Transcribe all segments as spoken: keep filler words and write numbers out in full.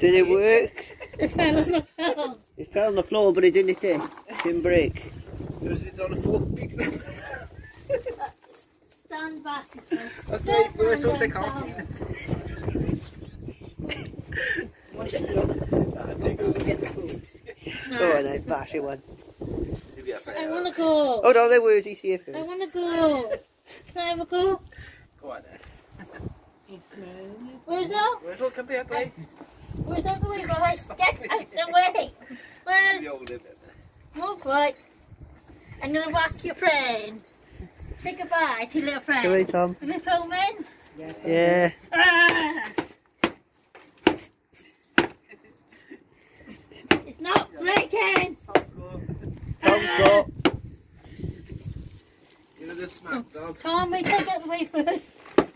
Did it work? It fell on the floor. It fell on the floor, but it didn't hit it. Didn't break. Was it on a fork piece? Stand back. Okay, go as I can't see. Go on then, bash it one. I want to go. Hold on, there was he see it first. I want to go. Can I have a go? Go on then. Where's that? Where's all come here, boy? Where's that going, guys? Get out the way. Where's... Move right. I'm going to whack your friend. Say goodbye to your little friend. Go away, Tom. Are you filming? Yeah. Ah! It's not breaking. Tom Scott. Give it a smack, dog. Tom, we take it away first.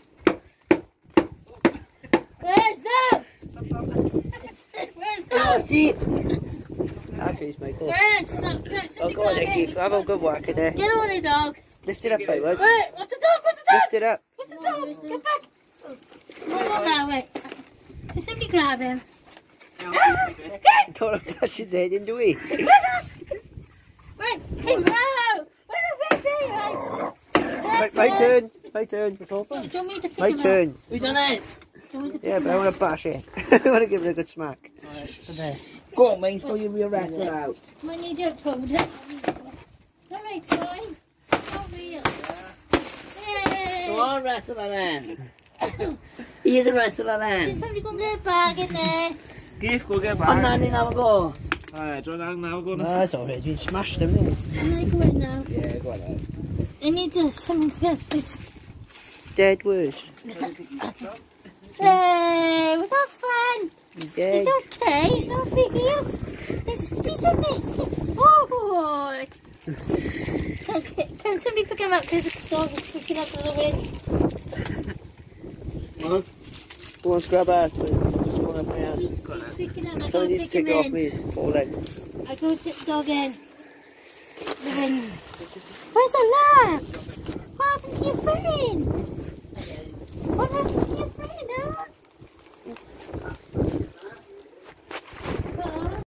Where's that? Where's that? Keith. Happy's Michael. Where's that? Stop, Oh, go on then, Keith. Have a good whack at it. Get on it, dog. Lift it up, mate, would. Wait, what's the dog? What's the dog? Lift it up. What's the dog? Get back. Hold on now, wait. Can somebody grab him? Don't want to push his head into it. Wait, hey, no! Where's the baby? Right, my turn. My turn. Do you want me to pick My him turn. up? We done it. Do you want me to Yeah, pick but I him want to bash it. I want to give it a good smack. Go on, mate, before you real wrestle out. up? Might need your phone. Alright, fine. Not real. Yay! Go on, wrestle then. He is a wrestler then. Did somebody go and get a bag in there? Keith, go get back. I'm not in, have a go. Alright, do you want to have a go? No, that's alright. You smashed them, didn't you? Can I go in now? Yeah, go on then. I need to, someone to get this. It's dead words. Hey, was that fun? Dead. It's okay. No freaking out. There's footies in this. Oh boy. Okay, can somebody pick him up because the dog is picking up a little bit. Huh? Go on, scrub out. So just one up my hands. He's, he's freaking out. I Someone can't needs to take take him it off in. me. It's falling. I go take the dog in. The wind. Where's the lamp?